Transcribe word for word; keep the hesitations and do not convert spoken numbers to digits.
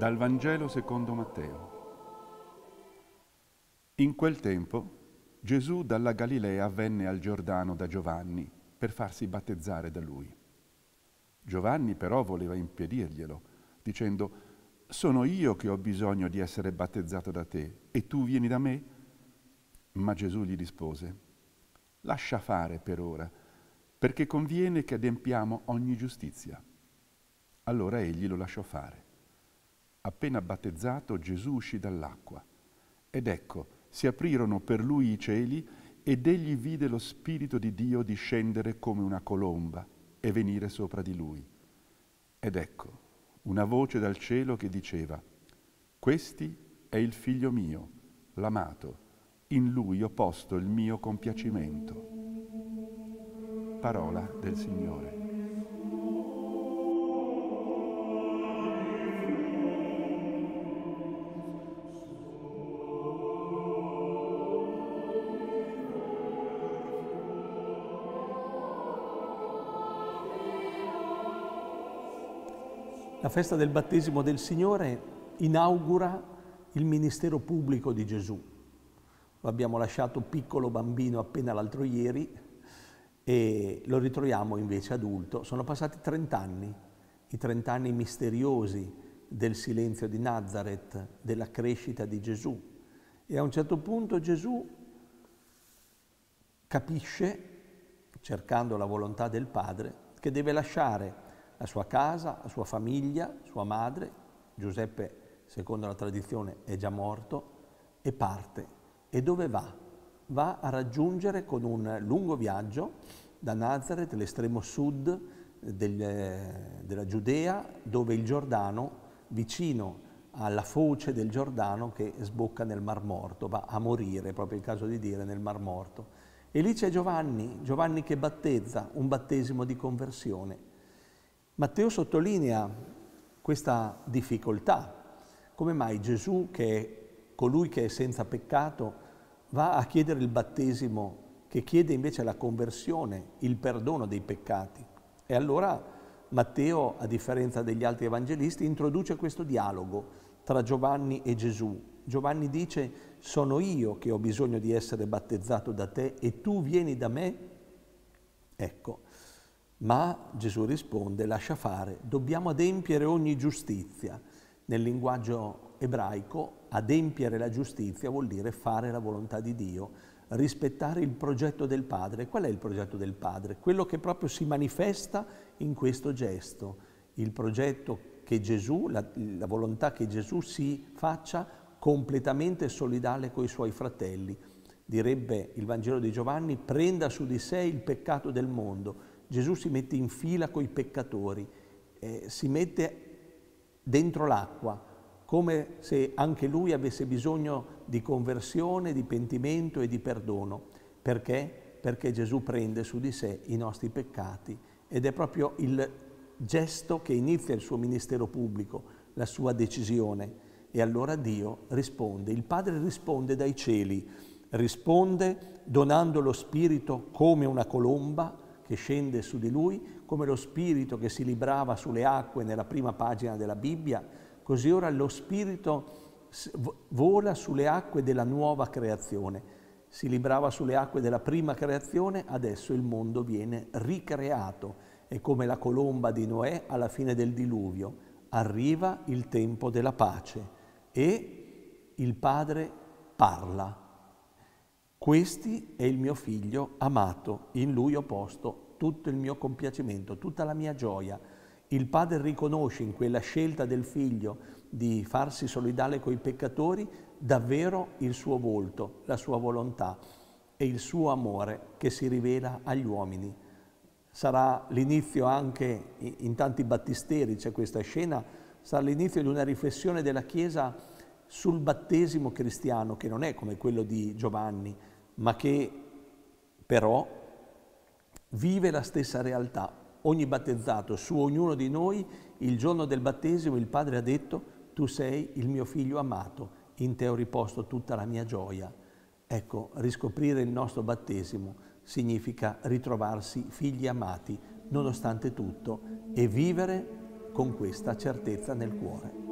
Dal Vangelo secondo Matteo. In quel tempo Gesù dalla Galilea venne al Giordano da Giovanni per farsi battezzare da lui. Giovanni però voleva impedirglielo, dicendo: «Sono io che ho bisogno di essere battezzato da te, e tu vieni da me?» Ma Gesù gli rispose: «Lascia fare per ora, perché conviene che adempiamo ogni giustizia». Allora egli lo lasciò fare. Appena battezzato, Gesù uscì dall'acqua, ed ecco, si aprirono per lui i cieli, ed egli vide lo Spirito di Dio discendere come una colomba e venire sopra di lui. Ed ecco, una voce dal cielo che diceva: «Questi è il figlio mio, l'amato, in lui ho posto il mio compiacimento». Parola del Signore. La festa del battesimo del Signore inaugura il ministero pubblico di Gesù. Lo abbiamo lasciato piccolo bambino appena l'altro ieri e lo ritroviamo invece adulto. Sono passati trent'anni, i trent'anni misteriosi del silenzio di Nazareth, della crescita di Gesù. E a un certo punto Gesù capisce, cercando la volontà del Padre, che deve lasciare la sua casa, la sua famiglia, sua madre. Giuseppe, secondo la tradizione, è già morto, e parte. E dove va? Va a raggiungere, con un lungo viaggio, da Nazareth, l'estremo sud del, della Giudea, dove il Giordano, vicino alla foce del Giordano che sbocca nel Mar Morto, va a morire, proprio il caso di dire, nel Mar Morto. E lì c'è Giovanni, Giovanni che battezza, un battesimo di conversione. Matteo sottolinea questa difficoltà. Come mai Gesù, che è colui che è senza peccato, va a chiedere il battesimo, che chiede invece la conversione, il perdono dei peccati? E allora Matteo, a differenza degli altri evangelisti, introduce questo dialogo tra Giovanni e Gesù. Giovanni dice: «Sono io che ho bisogno di essere battezzato da te e tu vieni da me?» Ecco. Ma Gesù risponde: lascia fare, dobbiamo adempiere ogni giustizia. Nel linguaggio ebraico, adempiere la giustizia vuol dire fare la volontà di Dio, rispettare il progetto del Padre. Qual è il progetto del Padre? Quello che proprio si manifesta in questo gesto, il progetto che Gesù, la, la volontà che Gesù si faccia completamente solidale coi suoi fratelli. Direbbe il Vangelo di Giovanni: prenda su di sé il peccato del mondo. Gesù si mette in fila coi peccatori, eh, si mette dentro l'acqua, come se anche lui avesse bisogno di conversione, di pentimento e di perdono. Perché? Perché Gesù prende su di sé i nostri peccati, ed è proprio il gesto che inizia il suo ministero pubblico, la sua decisione. E allora Dio risponde, il Padre risponde dai cieli, risponde donando lo Spirito come una colomba che scende su di lui, come lo Spirito che si librava sulle acque nella prima pagina della Bibbia, così ora lo Spirito vola sulle acque della nuova creazione. Si librava sulle acque della prima creazione, adesso il mondo viene ricreato. È come la colomba di Noè alla fine del diluvio. Arriva il tempo della pace e il Padre parla. Questi è il mio figlio amato, in lui ho posto tutto il mio compiacimento, tutta la mia gioia. Il Padre riconosce in quella scelta del figlio di farsi solidale coi peccatori davvero il suo volto, la sua volontà e il suo amore che si rivela agli uomini. Sarà l'inizio anche, in tanti battisteri c'è questa scena, sarà l'inizio di una riflessione della Chiesa sul battesimo cristiano, che non è come quello di Giovanni, ma che però vive la stessa realtà. Ogni battezzato, su ognuno di noi, il giorno del battesimo il Padre ha detto: tu sei il mio figlio amato, in te ho riposto tutta la mia gioia. Ecco, riscoprire il nostro battesimo significa ritrovarsi figli amati, nonostante tutto, e vivere con questa certezza nel cuore.